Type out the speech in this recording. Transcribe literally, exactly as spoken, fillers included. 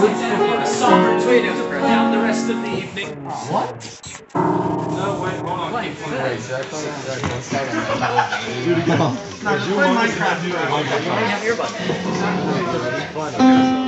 a somber twin down the rest of the evening. What? No, wait, hold on. Wait, should I play that one second and that was Do it again. No, just play Minecraft. You have earbuds.